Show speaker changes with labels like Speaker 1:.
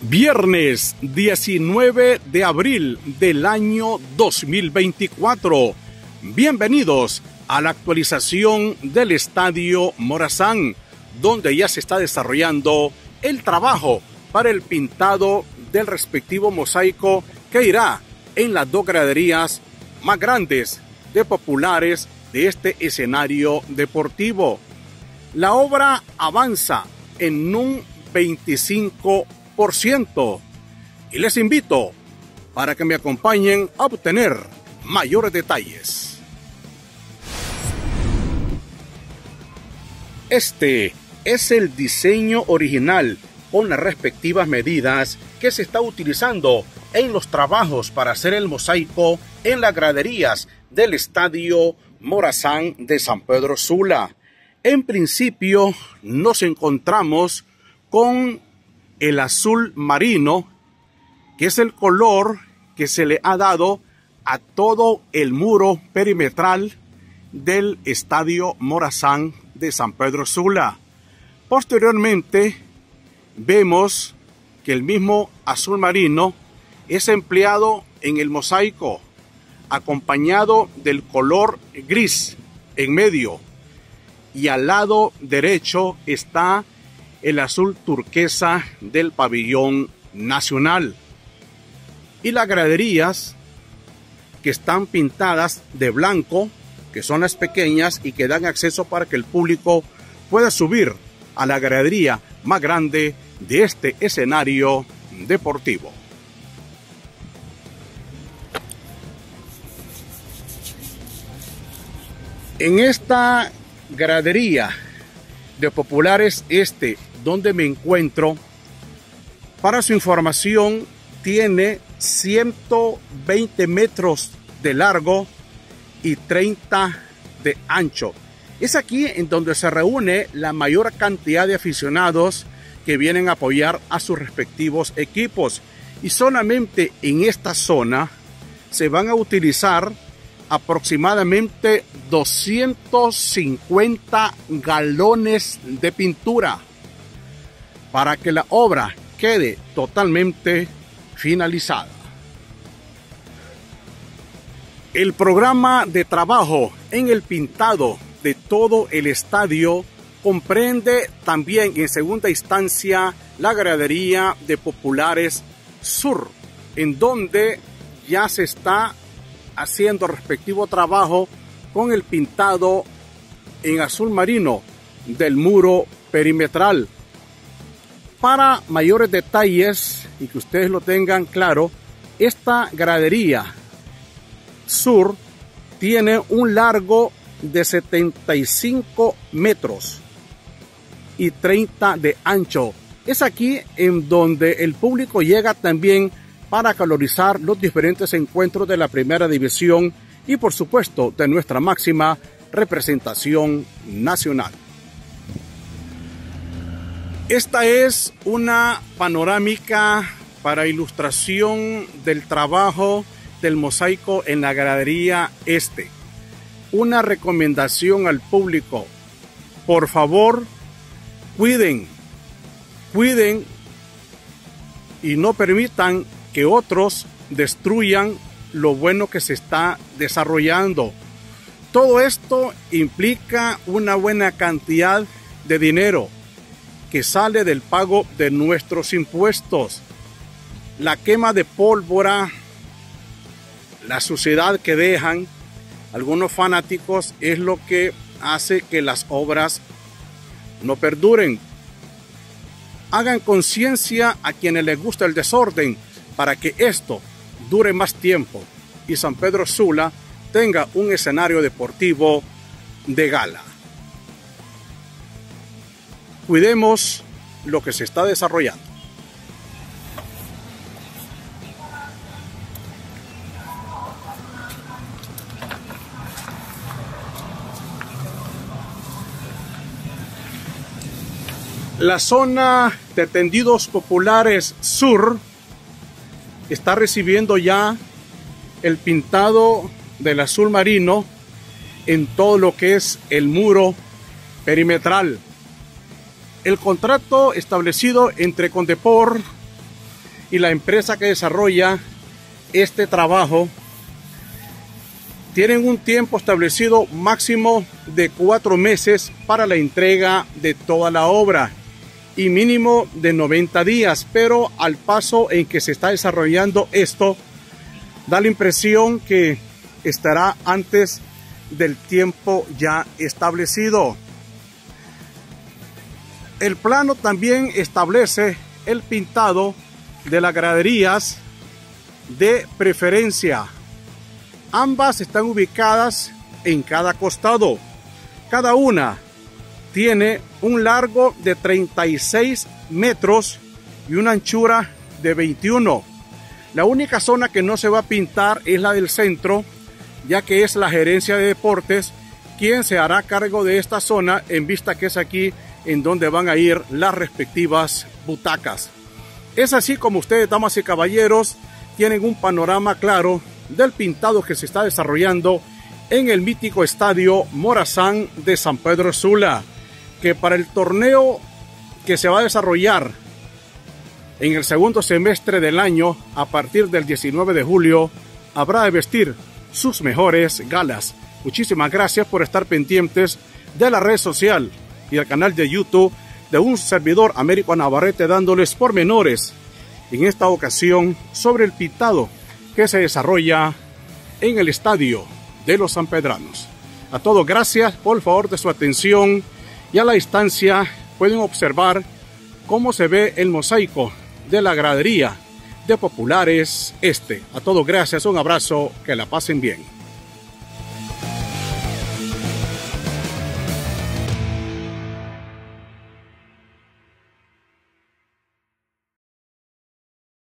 Speaker 1: Viernes 19 de abril del año 2024. Bienvenidos a la actualización del Estadio Morazán, donde ya se está desarrollando el trabajo para el pintado del respectivo mosaico que irá en las dos graderías más grandes de populares de este escenario deportivo. La obra avanza en un 25%. Y les invito para que me acompañen a obtener mayores detalles. Este es el diseño original con las respectivas medidas que se está utilizando en los trabajos para hacer el mosaico en las graderías del Estadio Morazán de San Pedro Sula. En principio nos encontramos con el azul marino, que es el color que se le ha dado a todo el muro perimetral del Estadio Morazán de San Pedro Sula. Posteriormente vemos que el mismo azul marino es empleado en el mosaico, acompañado del color gris en medio, y al lado derecho está el azul turquesa del pabellón nacional. Y las graderías que están pintadas de blanco, que son las pequeñas y que dan acceso para que el público pueda subir a la gradería más grande de este escenario deportivo. En esta gradería de populares donde me encuentro, para su información, tiene 120 metros de largo y 30 de ancho. Es aquí en donde se reúne la mayor cantidad de aficionados que vienen a apoyar a sus respectivos equipos. Y solamente en esta zona se van a utilizar aproximadamente 250 galones de pintura para que la obra quede totalmente finalizada. El programa de trabajo en el pintado de todo el estadio comprende también en segunda instancia la gradería de Populares Sur, en donde ya se está haciendo respectivo trabajo con el pintado en azul marino del muro perimetral. Para mayores detalles y que ustedes lo tengan claro, esta gradería sur tiene un largo de 75 metros y 30 de ancho. Es aquí en donde el público llega también para calorizar los diferentes encuentros de la primera división y por supuesto de nuestra máxima representación nacional. Esta es una panorámica para ilustración del trabajo del mosaico en la gradería este. Una recomendación al público: por favor, cuiden y no permitan que otros destruyan lo bueno que se está desarrollando. Todo esto implica una buena cantidad de dinero que sale del pago de nuestros impuestos. La quema de pólvora, la suciedad que dejan algunos fanáticos es lo que hace que las obras no perduren. Hagan conciencia a quienes les gusta el desorden para que esto dure más tiempo y San Pedro Sula tenga un escenario deportivo de gala. Cuidemos lo que se está desarrollando. La zona de tendidos populares sur está recibiendo ya el pintado del azul marino en todo lo que es el muro perimetral. El contrato establecido entre Condepor y la empresa que desarrolla este trabajo tienen un tiempo establecido máximo de 4 meses para la entrega de toda la obra y mínimo de 90 días, pero al paso en que se está desarrollando esto, da la impresión que estará antes del tiempo ya establecido. El plano también establece el pintado de las graderías de preferencia. Ambas están ubicadas en cada costado. Cada una tiene un largo de 36 metros y una anchura de 21. La única zona que no se va a pintar es la del centro, ya que es la gerencia de deportes quien se hará cargo de esta zona, en vista que es aquí en donde van a ir las respectivas butacas. Es así como ustedes, damas y caballeros, tienen un panorama claro del pintado que se está desarrollando en el mítico estadio Morazán de San Pedro Sula, que para el torneo que se va a desarrollar en el segundo semestre del año, a partir del 19 de julio, habrá de vestir sus mejores galas. Muchísimas gracias por estar pendientes de la red social y el canal de YouTube de un servidor, Américo Navarrete, dándoles pormenores en esta ocasión sobre el pintado que se desarrolla en el estadio de los sanpedranos. A todos gracias por el favor de su atención, y a la distancia pueden observar cómo se ve el mosaico de la gradería de Populares Este. A todos gracias, un abrazo, que la pasen bien.